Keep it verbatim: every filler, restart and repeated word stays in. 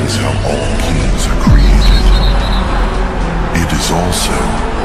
is how all kings are created. It is also